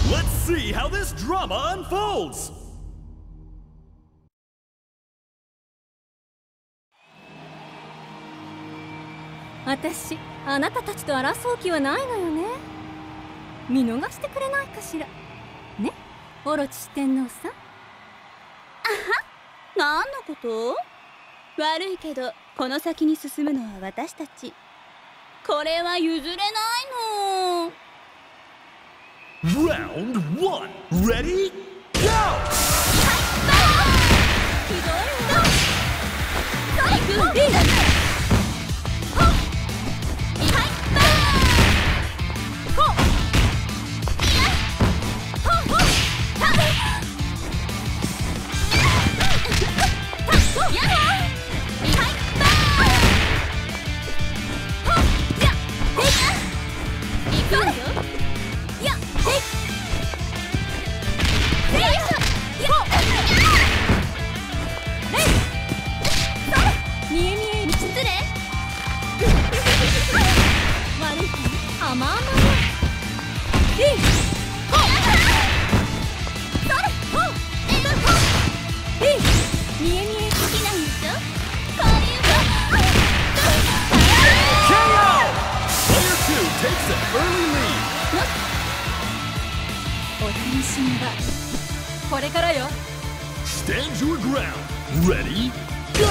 Let's see how this drama unfolds! 私、あなたたちと争う気はないのよね。見逃してくれないかしら。ね、オロチ四天王さん。 何のこと？悪いけどこの先に進むのは私たち。これは譲れないの。 Round 1 Ready? Go! ひどいわ。 これからよ。 Stand your ground. Ready? Go!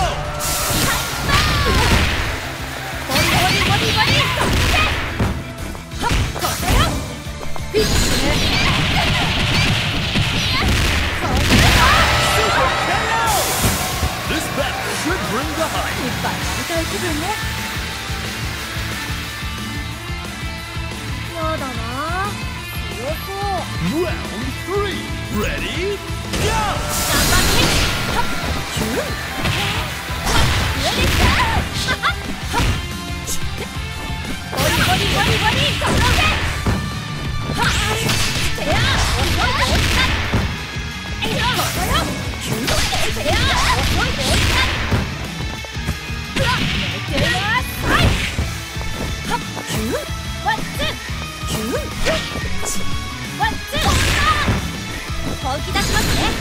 やだな。強そう。 Round 3 Ready? Go! 本気出しますね。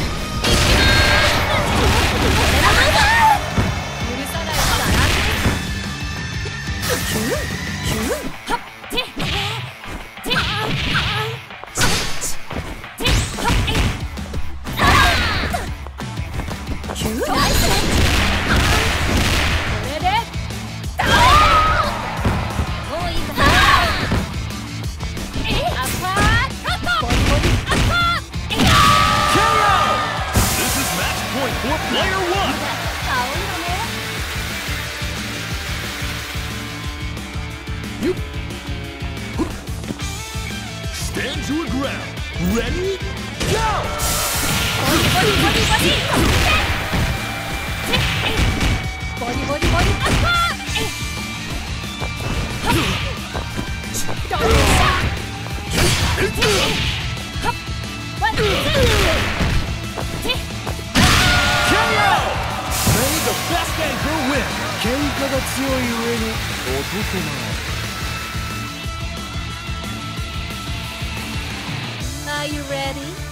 Stand your ground. Ready? Go! 喧嘩が強い上に男前。 Are you ready?